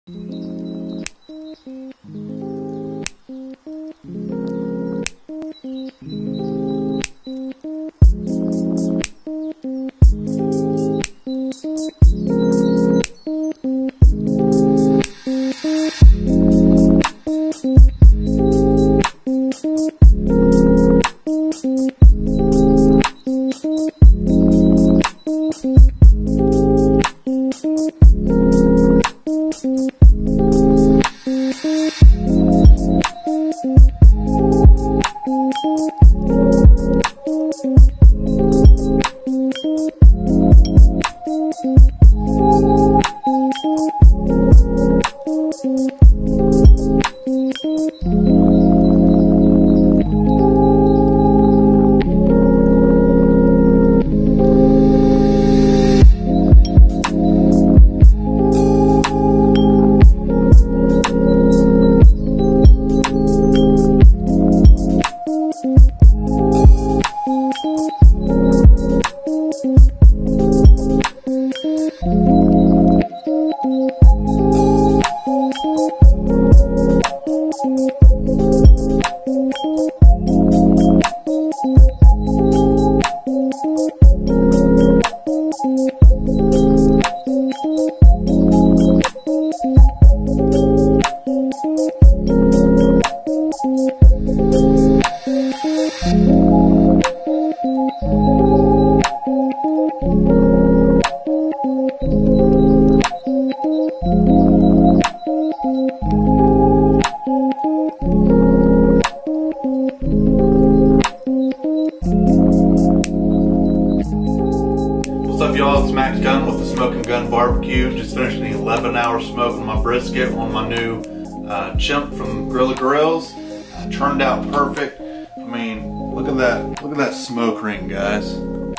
What's up, y'all? It's Max Gunn with the Smoking Gun Barbecue. Just finished an 11-hour smoke on my brisket on my new chimp from Grilla Grills. Turned out perfect. I mean, look at that smoke ring, guys,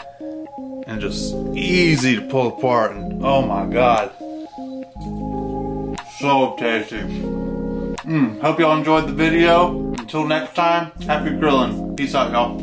and just easy to pull apart. And oh my god, so tasty. Hope y'all enjoyed the video. Until next time, happy grilling. Peace out, y'all.